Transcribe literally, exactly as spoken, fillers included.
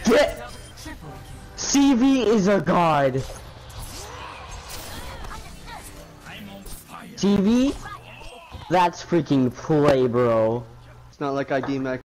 Get C V is a god. T V? That's freaking play, bro. It's not like I D max.